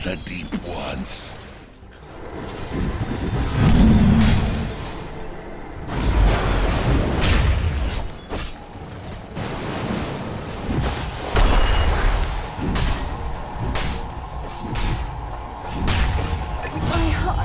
the deep ones. My heart.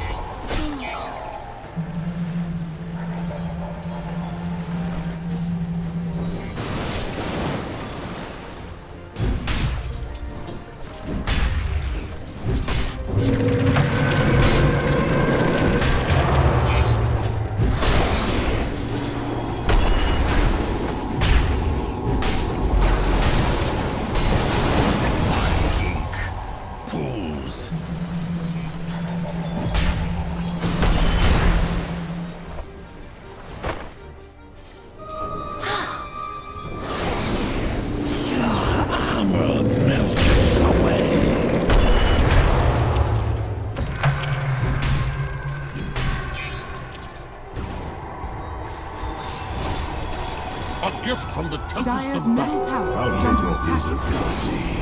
A gift from the Tempest Dire's of middle Battle. tower is under attack. Visibility.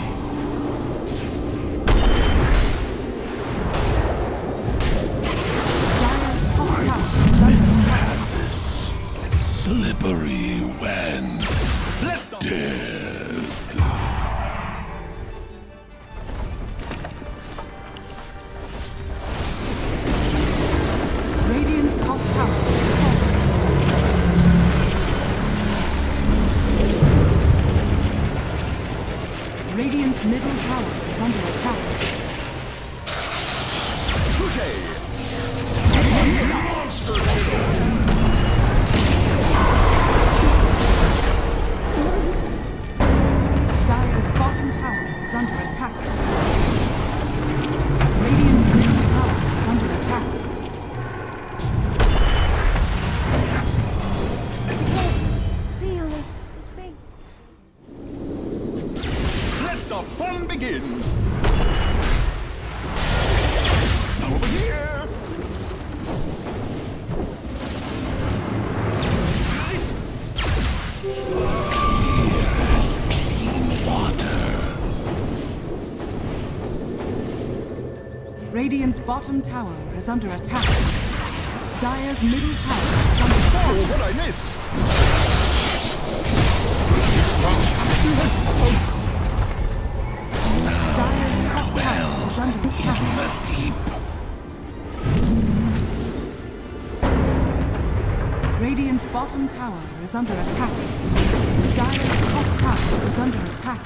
Dire's top tower is under attack. This slippery when dead. Radiant's top tower is falling. Radiant's middle tower is under attack. Dire's bottom tower is under attack. Radiant's middle tower is under attack. Really? Thank Let the fun begin! Over here! Radiant's bottom tower is under attack. Dire's middle tower is under attack. Oh, what I miss? Dire's top tower is under attack. The deep. Radiant's bottom tower is under attack. Dire's top tower is under attack.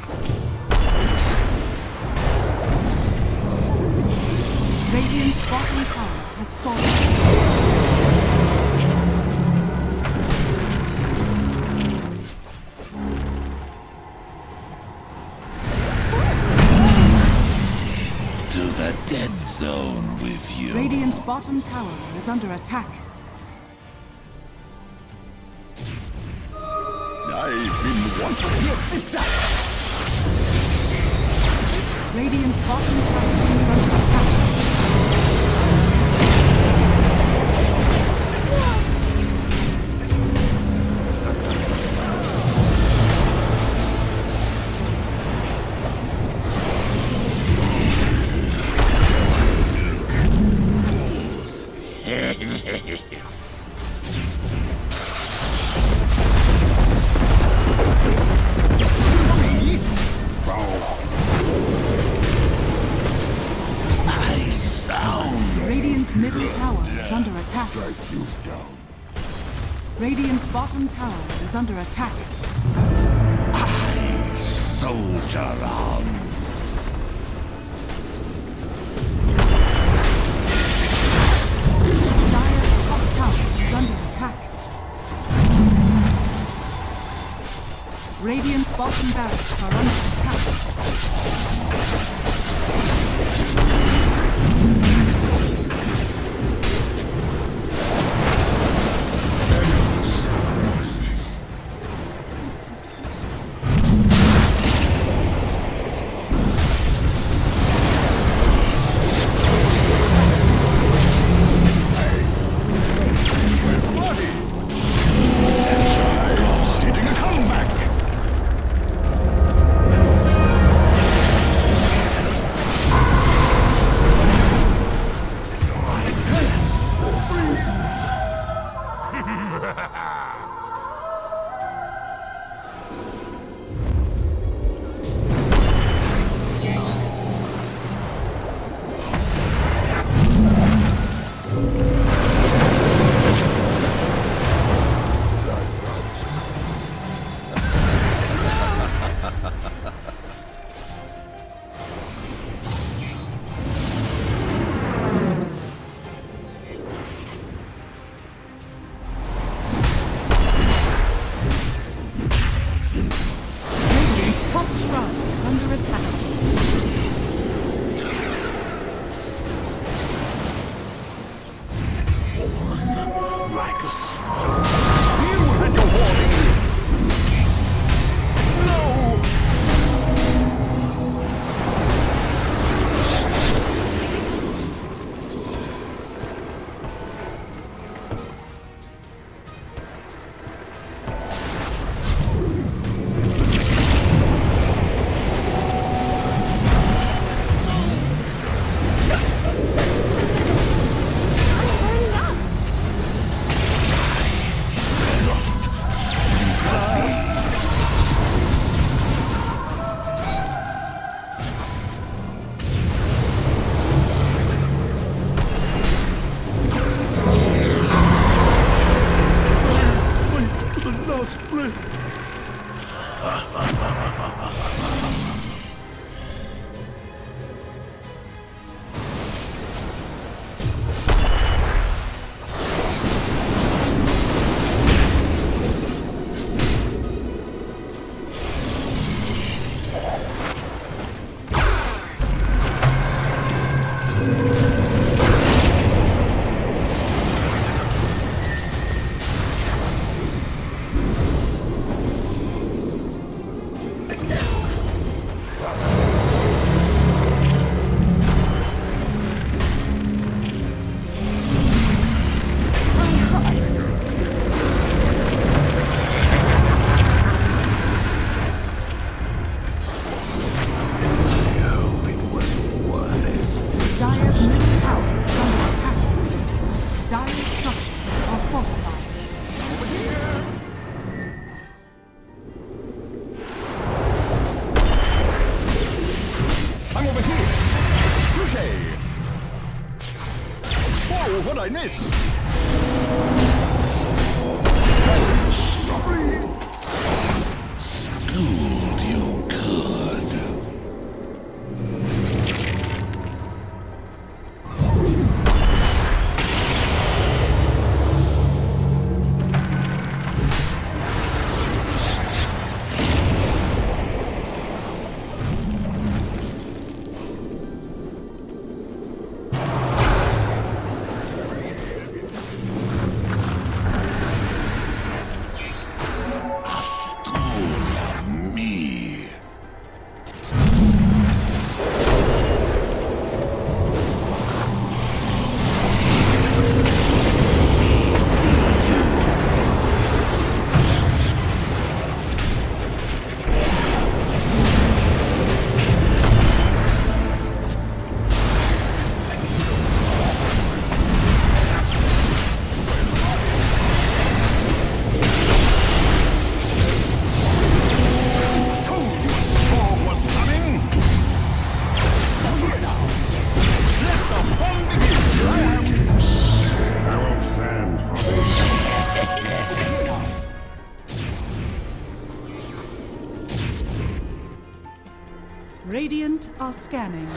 Radiant's bottom tower has fallen. To the dead zone with you. Radiant's bottom tower is under attack. I've been wanting. Radiant's bottom tower is under attack. Radiant's middle tower is under attack. Radiant's bottom tower is under attack. Soldier on. Dire's top tower is under attack. Radiant's bottom barracks are under attack. Staging a comeback! What'd I miss? Schooled you good. Radiant are scanning.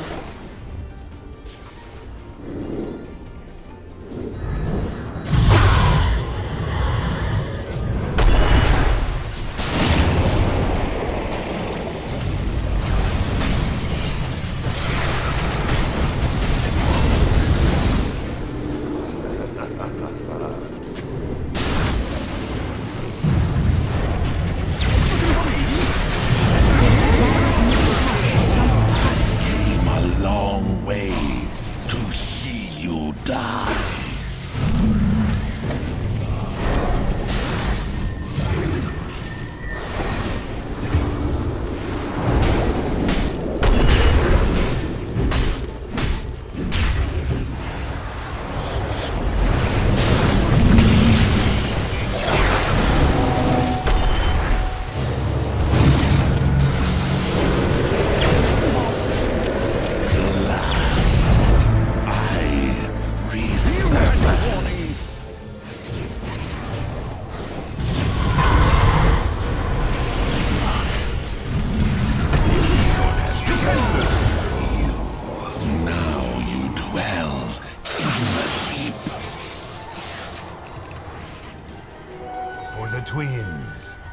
Came a long the twins.